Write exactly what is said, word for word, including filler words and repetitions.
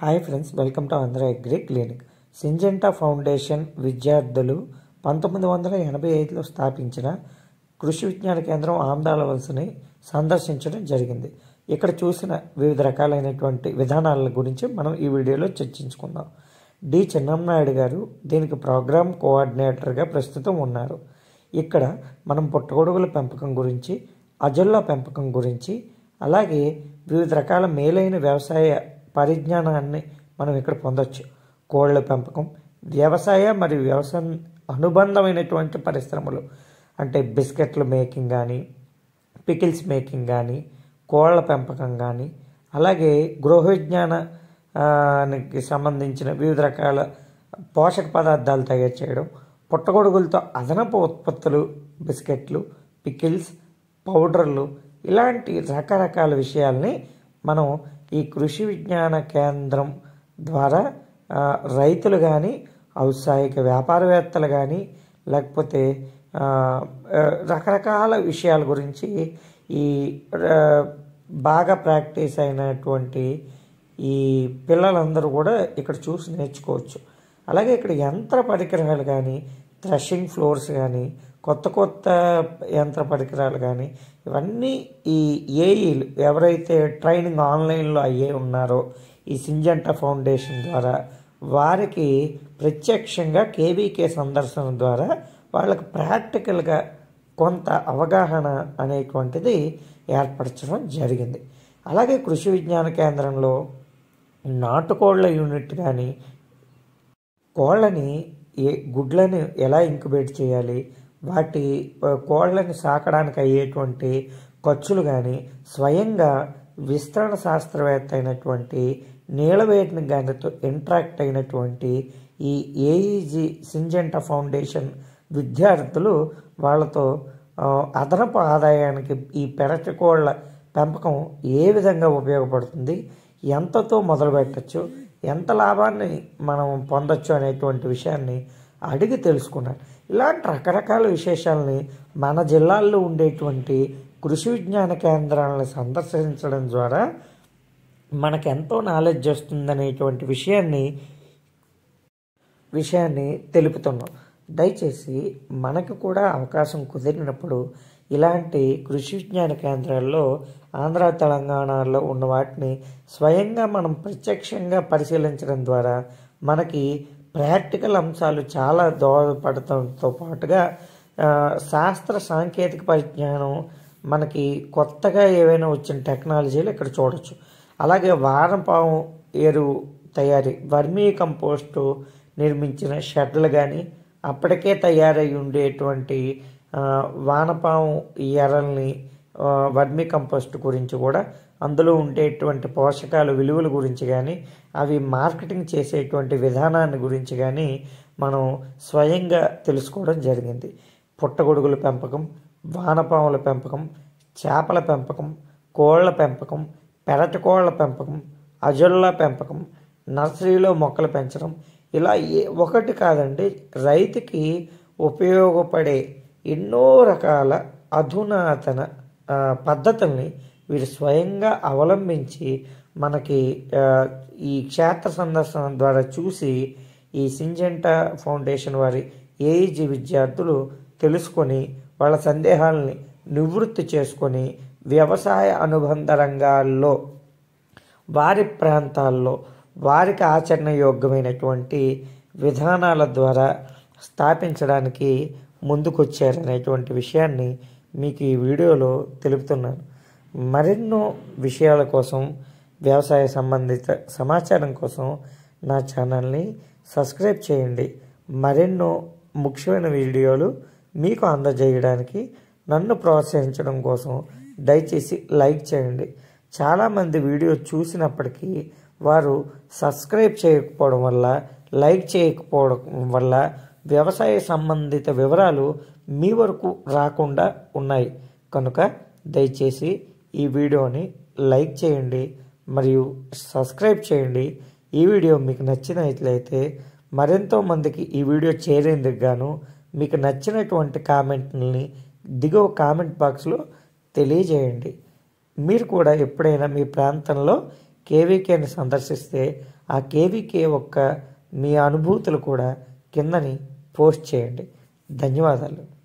Hi friends, welcome to Andhra agri clinic. Syngenta foundation విద్యార్థులు పంతొమ్మిది వందల ఎనభై ఐదులో స్థాపించిన కృషి విజ్ఞాన కేంద్రం ఆమదాలవలసని సందర్శించడం జరిగింది. ఇక్కడ చూసిన వివిధ రకాలైనటువంటి విధానాల గురించి మనం ఈ వీడియోలో చర్చించుకుందాం. డి చిన్నమనాయుడు గారు దీనికి ప్రోగ్రామ్ కోఆర్డినేటర్గా ప్రస్తుతం ఉన్నారు. ఇక్కడ మనం పుట్టగొడుగుల పెంపకం గురించి, అజొల్ల పెంపకం గురించి, అలాగే వివిధ రకాల మేలైన వ్యవసాయ పరిజ్ఞానాన్ని మనం ఇక్కడ పొందొచ్చు. కోళ్ల పెంపకం, వ్యవసాయ మరియు వ్యవసాయ అనుబంధమైనటువంటి పరిశ్రమలు అంటే బిస్కెట్ల మేకింగ్ కానీ, పికిల్స్ మేకింగ్ కానీ, కోళ్ల పెంపకం కానీ, అలాగే గృహ విజ్ఞానానికి సంబంధించిన వివిధ రకాల పోషక పదార్థాలు తయారు చేయడం, పుట్టగొడుగులతో అదనపు ఉత్పత్తులు, బిస్కెట్లు, పికిల్స్, పౌడర్లు, ఇలాంటి రకరకాల విషయాల్ని మనం ఈ కృషి విజ్ఞాన కేంద్రం ద్వారా రైతులు కానీ, ఔత్సాహిక వ్యాపారవేత్తలు కానీ, లేకపోతే రకరకాల విషయాల గురించి ఈ బాగా ప్రాక్టీస్ అయినటువంటి ఈ పిల్లలందరూ కూడా ఇక్కడ చూసి నేర్చుకోవచ్చు. అలాగే ఇక్కడ యంత్ర పరికరాలు కానీ, థ్రెషింగ్ ఫ్లోర్స్ కానీ, కొత్త కొత్త యంత్ర పరికరాలు కానీ, ఇవన్నీ ఈ ఏఈలు ఎవరైతే ట్రైనింగ్ ఆన్లైన్లో అయ్యే ఉన్నారో ఈ సింజెంటా ఫౌండేషన్ ద్వారా వారికి ప్రత్యక్షంగా కేవీకే సందర్శన ద్వారా వాళ్ళకి ప్రాక్టికల్గా కొంత అవగాహన అనేటువంటిది ఏర్పరచడం జరిగింది. అలాగే కృషి విజ్ఞాన కేంద్రంలో నాటుకోళ్ల యూనిట్ కానీ, కోళ్ళని ఏ గుడ్లని ఎలా ఇంక్యుబేట్ చేయాలి, వాటి కోళ్ళని సాకడానికి అయ్యేటువంటి ఖర్చులు కానీ, స్వయంగా విస్తరణ శాస్త్రవేత్త అయినటువంటి నీలవేటిని గానితో ఇంట్రాక్ట్ అయినటువంటి ఈ ఏఈజీ సింజెంటా ఫౌండేషన్ విద్యార్థులు వాళ్ళతో అదనపు ఆదాయానికి ఈ పెరటి కోళ్ళ పెంపకం ఏ విధంగా ఉపయోగపడుతుంది, ఎంతతో మొదలు పెట్టచ్చు, ఎంత లాభాన్ని మనం పొందొచ్చు అనేటువంటి విషయాన్ని అడిగి తెలుసుకున్నారు. ఇలాంటి రకరకాల విశేషాలని మన జిల్లాల్లో ఉండేటువంటి కృషి విజ్ఞాన కేంద్రాలను సందర్శించడం ద్వారా మనకు ఎంతో నాలెడ్జ్ వస్తుందనేటువంటి విషయాన్ని విషయాన్ని తెలుపుతున్నాం. దయచేసి మనకు కూడా అవకాశం కుదిరినప్పుడు ఇలాంటి కృషి విజ్ఞాన కేంద్రాల్లో ఆంధ్ర తెలంగాణలో ఉన్న వాటిని స్వయంగా మనం ప్రత్యక్షంగా పరిశీలించడం ద్వారా మనకి ప్రాక్టికల్ అంశాలు చాలా దోహదపడటంతో పాటుగా శాస్త్ర సాంకేతిక పరిజ్ఞానం, మనకి కొత్తగా ఏవైనా వచ్చిన టెక్నాలజీలు ఇక్కడ చూడవచ్చు. అలాగే వానపాము ఎరువు తయారీ, వర్మీ కంపోస్టు నిర్మించిన షెడ్లు కానీ, అప్పటికే తయారై ఉండేటువంటి వానపాము ఎరల్ని వర్మీ కంపోస్ట్ గురించి కూడా, అందులో ఉండేటువంటి పోషకాలు విలువల గురించి కానీ, అవి మార్కెటింగ్ చేసేటువంటి విధానాన్ని గురించి కానీ మనం స్వయంగా తెలుసుకోవడం జరిగింది. పుట్టగొడుగుల పెంపకం, వానపాముల పెంపకం, చేపల పెంపకం, కోళ్ల పెంపకం, పెరటి కోళ్ల పెంపకం, అజొల్ల పెంపకం, నర్సరీలో మొక్కలు పెంచడం, ఇలా ఏ ఒకటి కాదండి, రైతుకి ఉపయోగపడే ఎన్నో రకాల అధునాతన పద్ధతుల్ని వీరు స్వయంగా అవలంబించి మనకి ఈ క్షేత్ర సందర్శన ద్వారా చూసి ఈ సింజెంటా ఫౌండేషన్ వారి ఏఈజీ విద్యార్థులు తెలుసుకొని వాళ్ళ సందేహాలని నివృత్తి చేసుకొని వ్యవసాయ అనుబంధ రంగాల్లో వారి ప్రాంతాల్లో వారికి ఆచరణయోగ్యమైనటువంటి విధానాల ద్వారా స్థాపించడానికి ముందుకొచ్చారనేటువంటి విషయాన్ని మీకు ఈ వీడియోలో తెలుపుతున్నాను. మరెన్నో విషయాల కోసం, వ్యవసాయ సంబంధిత సమాచారం కోసం నా ఛానల్ని సబ్స్క్రైబ్ చేయండి. మరెన్నో ముఖ్యమైన వీడియోలు మీకు అందజేయడానికి, నన్ను ప్రోత్సహించడం కోసం దయచేసి లైక్ చేయండి. చాలామంది వీడియో చూసినప్పటికీ వారు సబ్స్క్రైబ్ చేయకపోవడం వల్ల, లైక్ చేయకపోవడం వల్ల వ్యవసాయ సంబంధిత వివరాలు మీ వరకు రాకుండా ఉన్నాయి. కనుక దయచేసి ఈ వీడియోని లైక్ చేయండి మరియు సబ్స్క్రైబ్ చేయండి. ఈ వీడియో మీకు నచ్చినట్లయితే మరెంతో మందికి ఈ వీడియో చేరేందుకు గాను మీకు నచ్చినటువంటి కామెంట్ని దిగువ కామెంట్ బాక్స్లో తెలియజేయండి. మీరు కూడా ఎప్పుడైనా మీ ప్రాంతంలో కేవీకేని సందర్శిస్తే ఆ కేవీకే యొక్క మీ అనుభూతులు కూడా కిందని పోస్ట్ చేయండి. ధన్యవాదాలు.